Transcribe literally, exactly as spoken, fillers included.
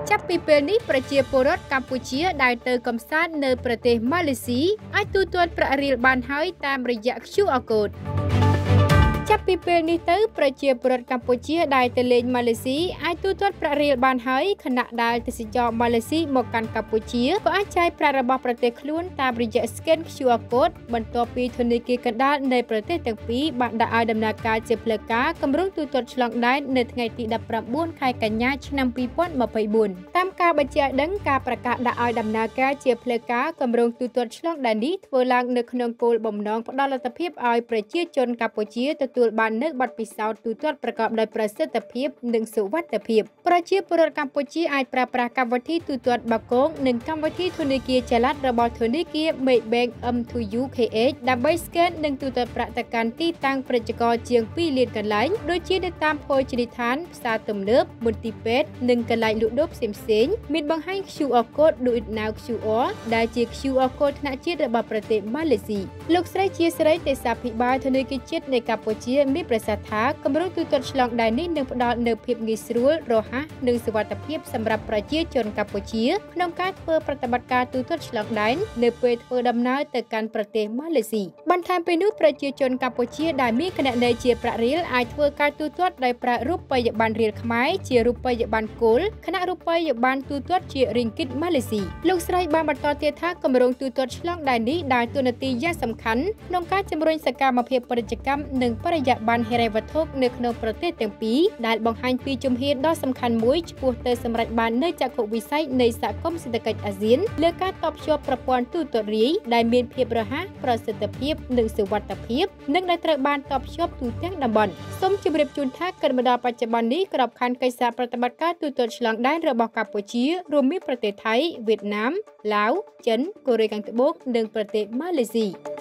ចាប់ពីពេលនេះប្រជាពលរដ្ឋកម្ពុជាដែលទៅកំសាន្តនៅប្រទេសម៉ាឡេស៊ីអាចទូទាត់ប្រាក់រៀលបានហើយតាមរយៈ Q R code ចាប់ពីពេលនេះទៅប្រជាពលរដ្ឋកម្ពុជាដែលទៅលេងម៉ាឡេស៊ីអាចទូទាត់ប្រាក់រៀលបានហើយខណៈដែលទេសចរម៉ាឡេស៊ីមកកាន់កម្ពុជាក៏អាចចាយប្រាក់របស់ប្រទេសខ្លួនតាមរយៈ Scan Q R code បន្ទាប់ពីធនាគារកណ្ដាលនៃប្រទេសទាំងពីរបានដាក់ឲ្យដំណើរការជាផ្លូវការគម្រោងទូទាត់ឆ្លងដែននៅថ្ងៃទីដប់ប្រាំបួនខែកញ្ញាឆ្នាំពីរពាន់ម្ភៃបួនតាមការបញ្ជាក់ដឹងការប្រកាសដាក់ឲ្យដំណើរការជាផ្លូវការគម្រោងទូទាត់ឆ្លងដែននេះធ្វើឡើងនៅក្នុងគោលបំណងផ្ដល់លទ្ធភាពឲ្យប្រជាជនកម្ពុជាទទួលបាននូវបទពិសោធន៍ទូទាត់ប្រកបដោយប្រសិទ្ធភាពនិងសុវត្ថិភាពប្រជាពលរដ្ឋកម្ពុជាអាចប្រើប្រាស់កម្មវិធីទូទាត់បាគងនិងកម្មវិធីធនាគារចល័តរបស់ធនាគារ Maybank អឹម ทู យូ ខេ អេច ដើម្បី Scan និងទូទាត់ប្រាក់ទៅកាន់ទីតាំងពាណិជ្ជករជាងពីរលានកន្លែងដូចជានៅតាមភោជនីយដ្ឋានផ្សារទំនើបមន្ទីរពេទ្យនិងកន្លែងលក់ដូរផ្សេងៗមានបង្ហាញ Q R code Do It Now ក្យូ អារ ដែលជា Q R code ថ្នាក់ជាតិរបស់ប្រទេសម៉ាឡេស៊ីលោកស្រីជាស្រីទេសាភិបាលធនាគារជាតិនៃកម្ពុជាមានប្រសាសន៍ថាគម្រោងទូទាត់ឆ្លងដែននេះនឹងផ្ដល់នូវភាពងាយស្រួលរហ័សនិងសុវត្ថិភាពសម្រាប់ប្រជាជនកម្ពុជាក្នុងការធ្វើប្រតិបត្តិការទូទាត់ឆ្លងដែននៅពេលធ្វើដំណើរទៅកាន់ប្រទេសម៉ាឡេស៊ីបន្ថែមពីនោះប្រជាជនកម្ពុជាដែលមានគណនីជាប្រាក់រៀលអាចធ្វើការទូទាត់ដោយប្រើរូបិយប័ណ្ណរៀលខ្មែរជារូបិយប័ណ្ណគោលខណៈរូបិយប័ណ្ណទូទាត់ជារីងគីតម៉ាឡេស៊ីលោកស្រីបានបន្តទៀតថាគម្រោងទូទាត់ឆ្លងដែននេះដើរតួនាទីយ៉ាងសំខាន់ក្នុងការជំរុញសកម្មភាពពាណិជ្ជកម្មនិងបរិយាបន្នហិរញ្ញវត្ថុនៅក្នុងប្រទេសទាំងពីរដែលបង្ហាញពីជំហានដ៏សំខាន់មួយឆ្ពោះទៅសម្រេចបាននូវចក្ខុវិស័យនៃសហគមន៍សេដ្ឋកិច្ចអាស៊ានលើការតភ្ជាប់ប្រព័ន្ធទូទាត់រាយដែលមានភាពរហ័សប្រសិទ្ធភាពនិងសុវត្ថិភាពនិងដែលត្រូវបានតភ្ជាប់ទូទាំងតំបន់សូមជម្រាបជូនថាគិតមកដល់បច្ចុប្បន្ននេះក្របខ័ណ្ឌកិច្ចសហប្រតិបត្តិការទូទាត់ឆ្លងដែនរបស់កម្ពុជារួមមានប្រទេសថៃវៀតណាមឡាវចិនកូរ៉េខាងត្បូងនិងប្រទេសម៉ាឡេស៊ី